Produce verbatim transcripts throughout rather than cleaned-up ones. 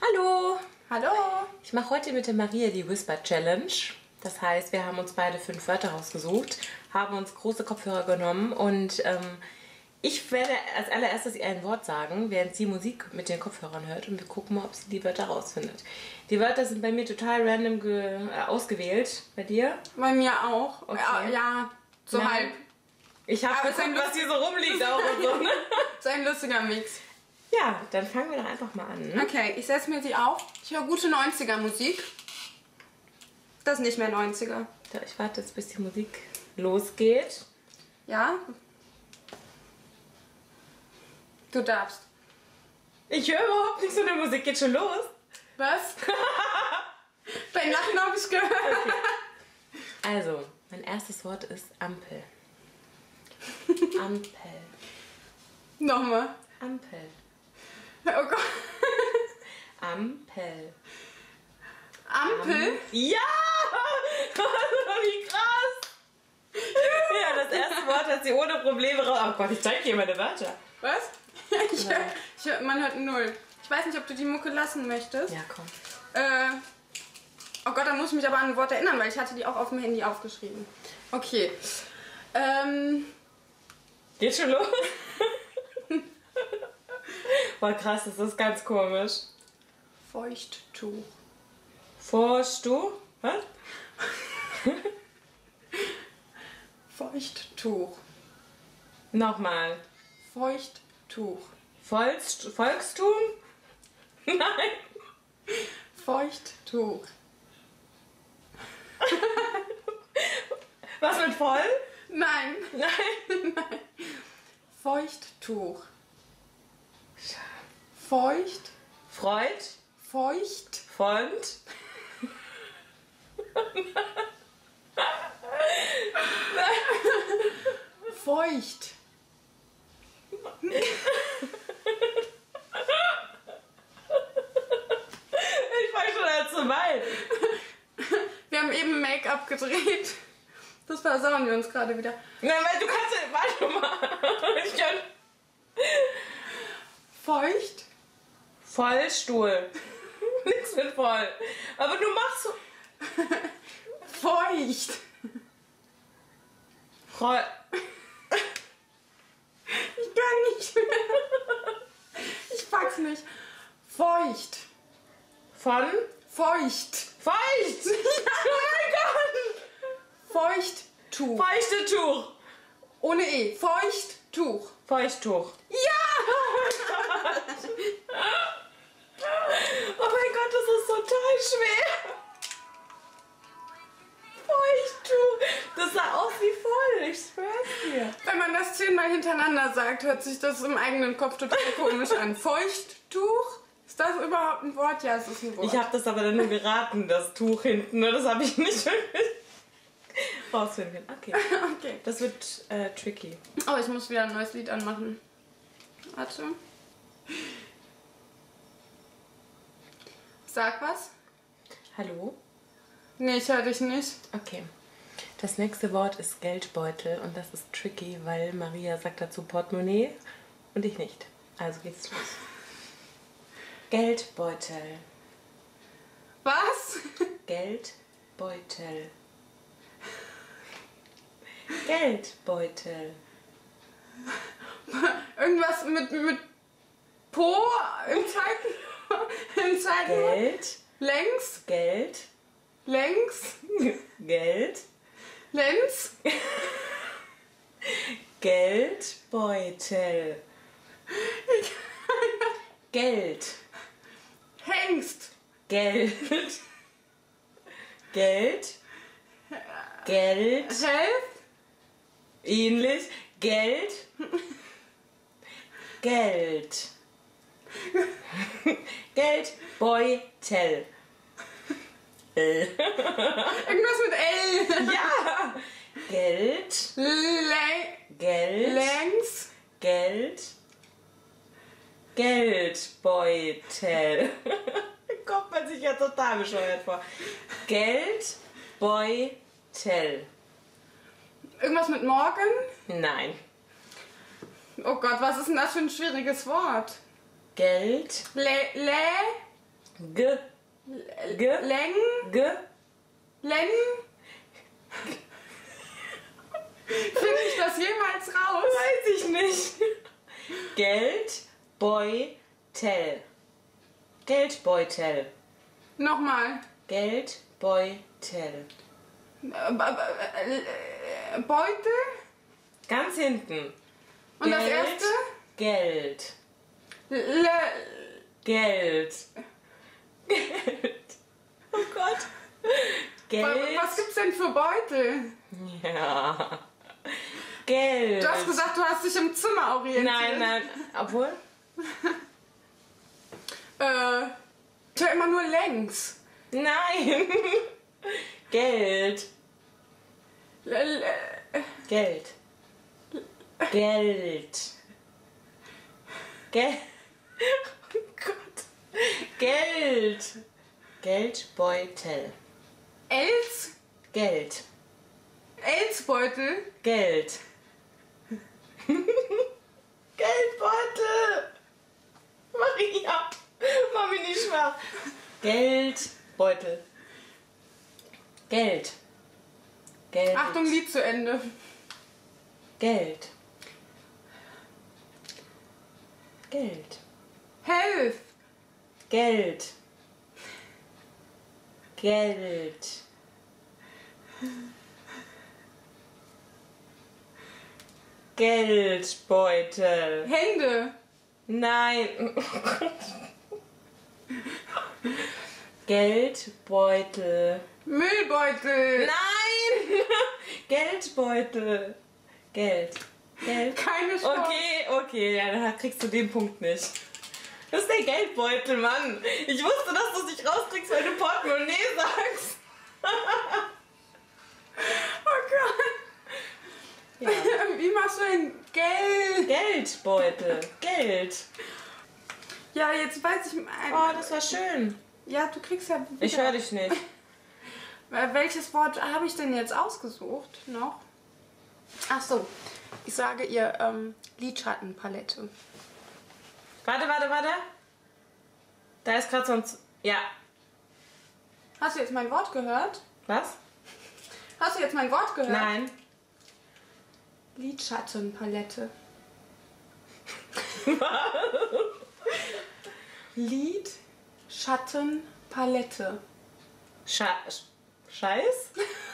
Hallo! Hallo! Ich mache heute mit der Maria die Whisper Challenge. Das heißt, wir haben uns beide fünf Wörter rausgesucht, haben uns große Kopfhörer genommen und ähm, ich werde als allererstes ihr ein Wort sagen, während sie Musik mit den Kopfhörern hört und wir gucken mal, ob sie die Wörter rausfindet. Die Wörter sind bei mir total random ge äh, ausgewählt. Bei dir? Bei mir auch. Okay. Ja, ja, so Nein. halb. Ich habe geguckt, was hier so rumliegt auch und so. Ne? So ein lustiger Mix. Ja, dann fangen wir doch einfach mal an. Ne? Okay, ich setze mir sie auf. Ich höre gute neunziger Musik. Das ist nicht mehr neunziger. Ich warte jetzt, bis die Musik losgeht. Ja? Du darfst. Ich höre überhaupt nichts von der Musik. Geht schon los? Was? Dein Lachen habe ich gehört. Okay. Also, mein erstes Wort ist Ampel. Ampel. Nochmal. Ampel. Oh Gott. Ampel. Ampel? Am ja! Wie krass! Ja, das erste Wort hat sie ohne Probleme raus. Oh Gott, ich zeig dir meine Wörter. Was? Ich hör, ich hör, man hört null. Ich weiß nicht, ob du die Mucke lassen möchtest. Ja, komm. Äh, oh Gott, dann muss ich mich aber an ein Wort erinnern, weil ich hatte die auch auf dem Handy aufgeschrieben. Okay. Ähm. Geht schon los? Boah, krass, das ist ganz komisch. Feuchttuch. Vorstuhl? Was? Feuchttuch. Nochmal. Feuchttuch. Volkst Volkstum? Nein. Feuchttuch. Was mit voll? Nein. Nein. Nein. Feuchttuch. Feucht. Freud? Feucht. Font? Feucht. Ich fange schon an zu weinen. Wir haben eben Make-up gedreht. Das versauen wir uns gerade wieder. Nein, weil du kannst. Warte mal. Ich kann. Feucht. Vollstuhl. Nichts mit voll. Aber du machst so. Feucht. Freu. Ich kann nicht mehr. Ich pack's nicht. Feucht. Von? Feucht. Feucht! Oh mein Gott! Feuchttuch. Feuchte Tuch. Ohne E. Feuchttuch. Feuchttuch. Ja! Oh mein Gott, das ist total schwer. Feuchttuch. Das sah aus wie voll, ich schwör's dir. Wenn man das zehnmal hintereinander sagt, hört sich das im eigenen Kopf total komisch an. Feuchttuch? Ist das überhaupt ein Wort? Ja, es ist ein Wort. Ich habe das aber dann nur geraten, das Tuch hinten. Ne? Das habe ich nicht wirklich rausfinden können. Okay. Okay. Das wird äh, tricky. Oh, ich muss wieder ein neues Lied anmachen. Warte. Sag was. Hallo? Nee, ich höre dich nicht. Okay. Das nächste Wort ist Geldbeutel und das ist tricky, weil Maria sagt dazu Portemonnaie und ich nicht. Also geht's los. Geldbeutel. Was? Geldbeutel. Geldbeutel. Irgendwas mit, mit Po im Zeiten. Im Zeiten. Geld. Längs. Geld. Längs. Geld. Lenz. Geldbeutel. Geld. Hengst. Geld. Geld. Geld. Helf. Ähnlich. Geld. Geld. Geldbeutel. L. Irgendwas mit L. Ja. Geld. Le Geld. Längs. Geld. Geldbeutel. Kommt man sich ja total bescheuert vor. Geldbeutel. Irgendwas mit morgen? Nein. Oh Gott, was ist denn das für ein schwieriges Wort? Geld. Le, le, G. G. Läng. G. Len. Finde ich das jemals raus? Weiß ich nicht. Geldbeutel. Geldbeutel. Nochmal. Geldbeutel. Äh, äh, Beutel? Ganz hinten. Und das Geld, erste? Geld. Le Geld. Geld. Oh Gott. Geld. Was gibt's denn für Beutel? Ja. Geld. Du hast gesagt, du hast dich im Zimmer orientiert. Nein, nein. Obwohl? Äh, ja immer nur längs. Nein. Geld. Le le Geld. Geld. Geld. Oh Gott. Geld. Geldbeutel. Els? Geld. Elsbeutel? Geld. Geldbeutel. Maria. Mach mich nicht schwach. Geldbeutel. Geld. Geld. Achtung, Lied zu Ende. Geld. Geld. Helf. Geld. Geld. Geldbeutel. Hände. Nein. Geldbeutel. Müllbeutel. Nein! Geldbeutel. Geld. Geld. Keine Chance. Okay, okay, ja, dann kriegst du den Punkt nicht. Das ist der Geldbeutel, Mann. Ich wusste, dass du es nicht rauskriegst, weil du Portemonnaie sagst. Oh Gott. Ja. Wie machst du denn Geld? Geldbeutel. Geld. Ja, jetzt weiß ich... Ein, Oh, das war schön. Ja, du kriegst ja... Wieder. Ich höre dich nicht. Welches Wort habe ich denn jetzt ausgesucht noch? Ach so, ich sage ihr ähm, Lidschattenpalette. Warte, warte, warte. Da ist gerade sonst... Ja. Hast du jetzt mein Wort gehört? Was? Hast du jetzt mein Wort gehört? Nein. Lidschattenpalette. Lidschattenpalette. Scha Scheiß?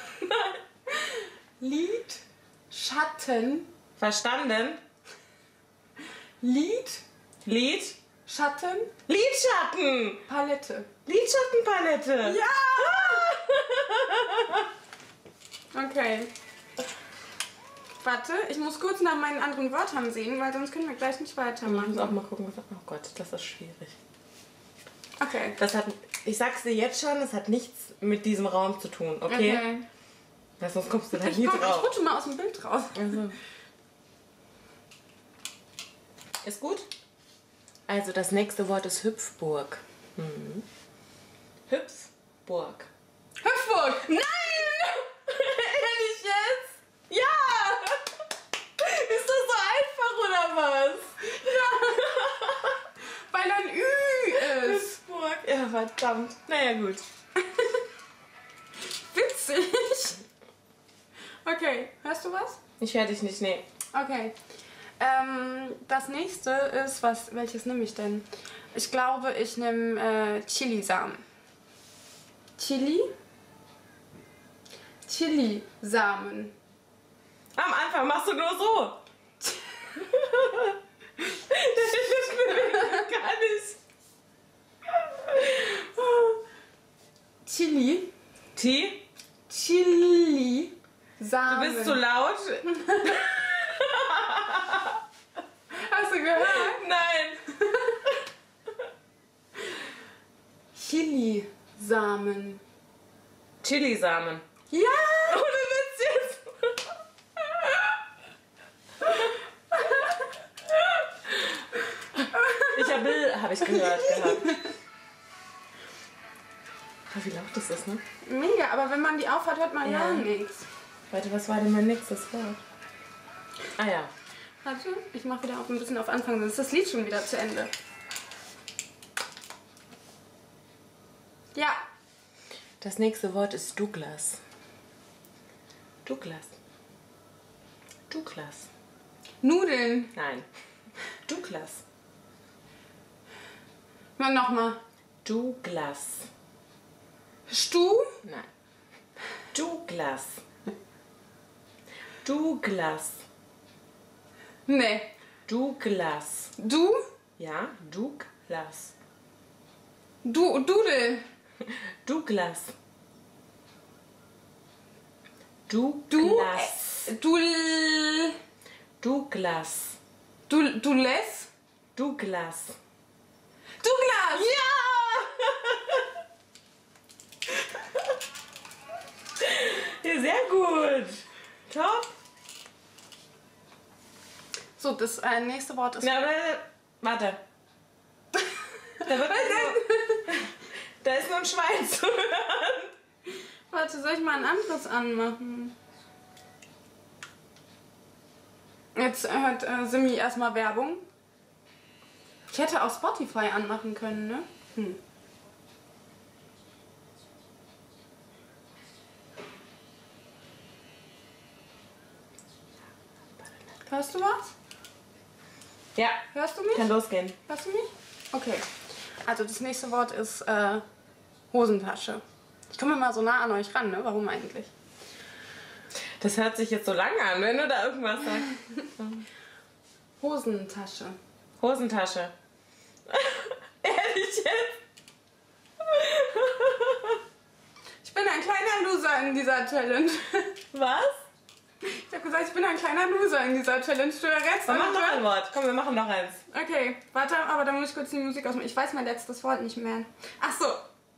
Lidschatten. Verstanden? Lied. Lied? Schatten. Lidschatten! Palette. Lidschattenpalette! Ja! Okay. Warte, ich muss kurz nach meinen anderen Wörtern sehen, weil sonst können wir gleich nicht Ich weitermachen. muss auch mal gucken, was... Oh Gott, das ist schwierig. Okay. Das hat... Ich sag's dir jetzt schon, das hat nichts mit diesem Raum zu tun, okay? Okay. Weil sonst kommst du da Ich, nie komm, ich drauf. rutsche mal aus dem Bild raus. Also. Ist gut? Also das nächste Wort ist Hüpfburg. Mhm. Hüpfburg. Hüpfburg! Nein! Ehrlich jetzt? Ja! Ist das so einfach oder was? Weil ein Ü ist. Hüpfburg. Ja, verdammt. Naja, gut. Witzig. Okay, hörst du was? Ich höre dich nicht, nee. Okay. Ähm, das nächste ist, was, welches nehme ich denn? Ich glaube, ich nehme äh, Chilisamen. Chili? Chilisamen. Am Anfang machst du nur so. Das ist gar nicht. Chili? T? Chili. Samen. Du bist zu laut. Hast du gehört? Nein. Chilisamen. Chilisamen. Ja! Ohne Witz jetzt. Ich habe hab ich gehört gehabt. Oh, wie laut das ist, ne? Mega, aber wenn man die aufhat, hört man Ja. gar nichts. Warte, was war denn mein nächstes Wort? Ah ja. Warte, ich mache wieder auf ein bisschen auf Anfang, sonst ist das Lied schon wieder zu Ende. Ja. Das nächste Wort ist Douglas. Douglas. Douglas. Nudeln. Nein. Douglas. Mal nochmal. Douglas. Stuh? Nein. Douglas. Douglas. Nee. Douglas. Du? Ja, Douglas. Du, Dudel. Douglas. Du, Douglas. äh, du, l- Douglas. du, du lässt? Douglas. Douglas! Ja! Ja, sehr gut. Top. So, das äh, nächste Wort ist... Na, aber, warte. Da, wird nur, da ist nur ein Schwein zu hören. Warte, soll ich mal ein anderes anmachen? Jetzt hört äh, Simi erstmal Werbung. Ich hätte auch Spotify anmachen können, ne? Hm. Hörst du was? Ja, Hörst du mich? kann losgehen. Hörst du mich? Okay. Also das nächste Wort ist äh, Hosentasche. Ich komme immer so nah an euch ran, ne? Warum eigentlich? Das hört sich jetzt so lange an, wenn du da irgendwas sagst. Hosentasche. Hosentasche. Ehrlich jetzt? Ich bin ein kleiner Loser in dieser Challenge. Was? Ich habe gesagt, ich bin ein kleiner Loser in dieser Challenge. Du errätst Wir machen noch alle- ein Wort. Komm, wir machen noch eins. Okay, warte, aber dann muss ich kurz die Musik ausmachen. Ich weiß mein letztes Wort nicht mehr. Ach so.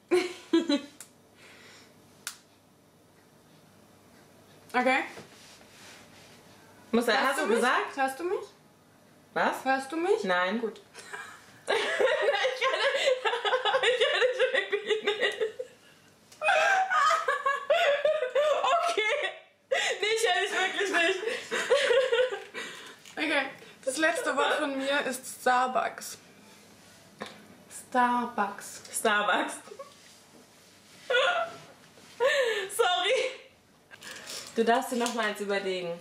Okay. Muss er, Hörst hast du mich? gesagt? Hörst du mich? Was? Hörst du mich? Nein. Gut. ich kann, ich kann dich wirklich nicht. Okay. Nee, ich höre dich wirklich nicht. Okay, das letzte Wort von mir ist Starbucks. Starbucks. Starbucks. Sorry. Du darfst dir noch mal eins überlegen.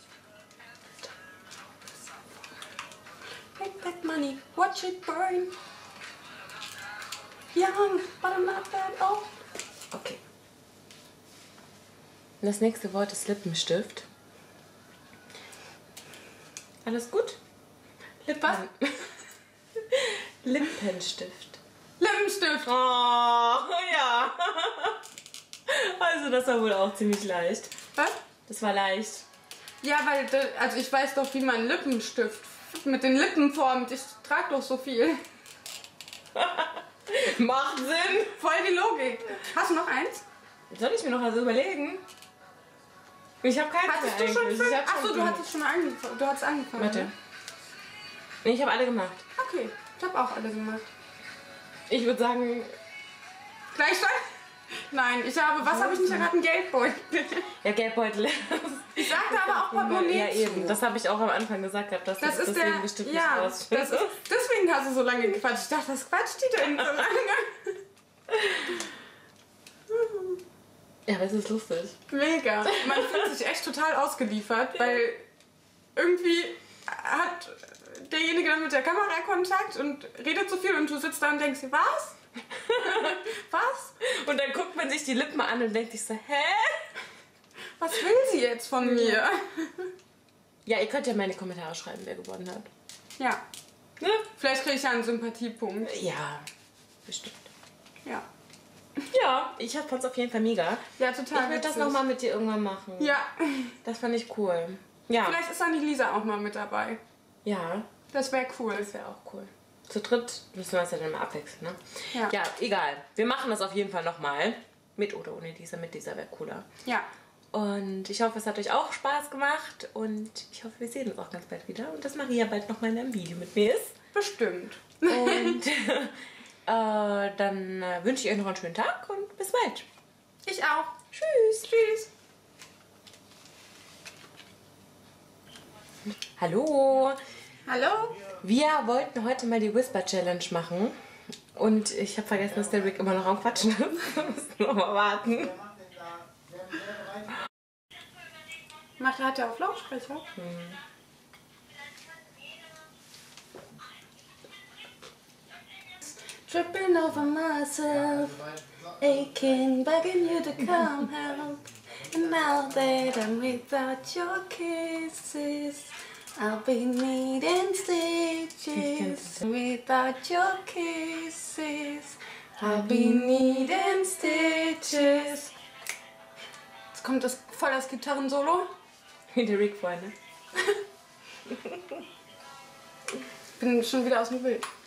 Take that money, watch it burn. Young, but I'm not that old. Okay. Das nächste Wort ist Lippenstift. Alles gut? Lippen. Was? Lippenstift. Lippenstift. Oh, ja. Also das war wohl auch ziemlich leicht. Was? Das war leicht. Ja, weil, da- also ich weiß doch, wie man Lippenstift mit den Lippen formt. Ich trage doch so viel. Macht Sinn. Voll die Logik. Hast du noch eins? Soll ich mir noch was überlegen? Ich habe keinen Hattest mehr du schon eigentlich. fünf? Ich hab schon Achso, du fünf. hattest schon angefangen. Du hast angefangen. Warte. Ne? Nee, ich habe alle gemacht. Okay, ich habe auch alle gemacht. Ich würde sagen, Gleichstand? Nein, ich habe, was habe ich nicht erraten? Geldbeutel. ja, Geldbeutel. Ich sagte aber auch Portemonnaie Ja, eben. zu. Das habe ich auch am Anfang gesagt, gehabt, dass Das das ist deswegen der, bestimmt ja, nicht das rausfindest. ist, deswegen hast du so lange gequatscht. Ich dachte, was quatscht die denn so lange? Ja, aber es ist lustig. Mega. Man fühlt sich echt total ausgeliefert, weil irgendwie hat derjenige dann mit der Kamera Kontakt und redet so viel und du sitzt da und denkst dir, was? Was? Und dann guckt man sich die Lippen an und denkt sich so, hä? Was will sie jetzt von mir? Ja, ihr könnt ja mal in die Kommentare schreiben, wer gewonnen hat. Ja, Ne? vielleicht kriege ich ja einen Sympathiepunkt. Ja, bestimmt. Ja. Ja, ich fand es auf jeden Fall mega. Ja, total. Ich würde das witzig. nochmal mit dir irgendwann machen. Ja. Das fand ich cool. Ja. Vielleicht ist dann die Lisa auch mal mit dabei. Ja, Das wäre cool. das wäre auch cool. Zu dritt müssen wir uns ja dann mal abwechseln, ne? Ja. Ja, egal. Wir machen das auf jeden Fall nochmal. Mit oder ohne Lisa. Mit Lisa wäre cooler. Ja. Und ich hoffe, es hat euch auch Spaß gemacht. Und ich hoffe, wir sehen uns auch ganz bald wieder. Und dass Maria bald nochmal in einem Video mit mir ist. Bestimmt. Und äh, dann äh, wünsche ich euch noch einen schönen Tag und bis bald. Ich auch. Tschüss. Tschüss. Hallo. Hallo? Wir wollten heute mal die Whisper Challenge machen. Und ich habe vergessen, dass der Rick immer noch am Quatschen ist. Wir müssen noch mal warten. Macht hat er auf Lautsprecher? Hm. Tripping over myself, aching, begging you to come help. And now that I'm without your kisses, I'll be needing stitches. Without your kisses, I'll be needing stitches. Jetzt kommt das voll das Gitarrensolo. Wie der Rick vorhin, ne? Ich bin schon wieder aus dem Bild.